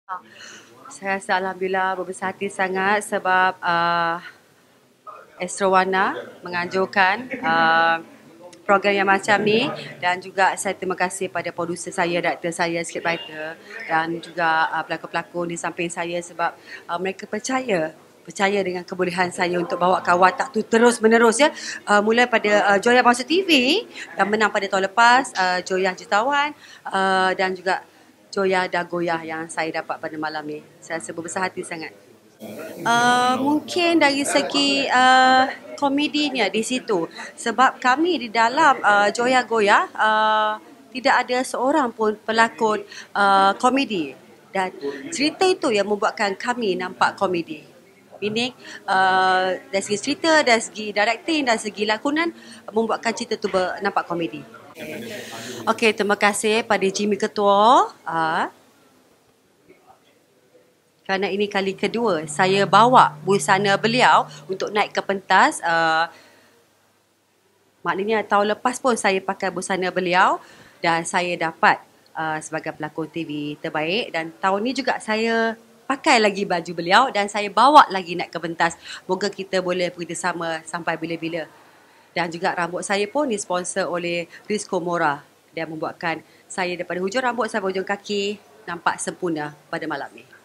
Saya rasa Alhamdulillah berbesar hati sangat sebab Astro Warna menganjurkan program yang macam ni, dan juga saya terima kasih pada producer saya, director saya, scriptwriter dan juga pelakon-pelakon di samping saya sebab mereka percaya dengan kebolehan saya untuk bawakan watak tu terus menerus ya. Mulai pada Joya Bangsa TV yang menang pada tahun lepas, Joya Jutawan, dan juga Joya Dagoyah yang saya dapat pada malam ni. Saya rasa berbesar hati sangat. Mungkin dari segi komedinya di situ, sebab kami di dalam Joya Goyah tidak ada seorang pun pelakon komedi, dan cerita itu yang membuatkan kami nampak komedi. Meaning dari segi cerita, dari segi directing, dari segi lakonan membuatkan cerita tu nampak komedi. Okey, terima kasih pada Jimmy Ketua kerana ini kali kedua saya bawa busana beliau untuk naik ke pentas. Maknanya tahun lepas pun saya pakai busana beliau dan saya dapat sebagai pelakon TV terbaik, dan tahun ni juga saya pakai lagi baju beliau dan saya bawa lagi naik ke pentas. Moga kita boleh bekerjasama sampai bila-bila. Dan juga rambut saya pun disponsor oleh Rizko Mora. Dia membuatkan saya daripada hujung rambut sampai hujung kaki nampak sempurna pada malam ni.